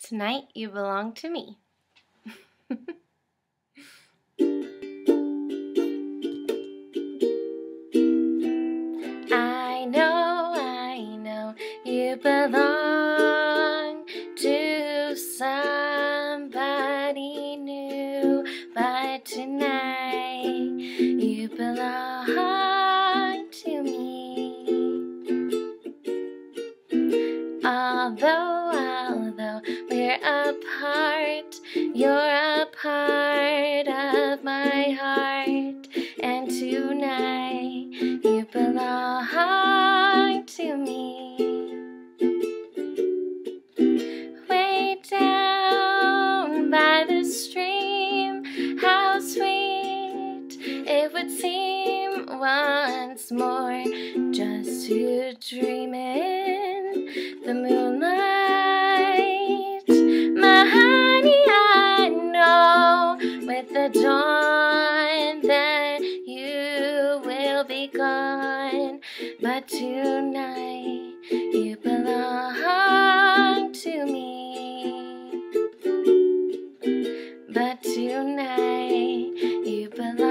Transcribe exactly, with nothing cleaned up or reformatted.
Tonight you belong to me. I know, I know you belong to somebody new, but tonight you belong to me. Although, although we're apart, you're a part of my heart, and tonight you belong to me. Way down by the stream, how sweet it would seem once more just to dream in the moonlight. My honey, I know with the dawn that you will be gone, but tonight you belong to me. But tonight you belong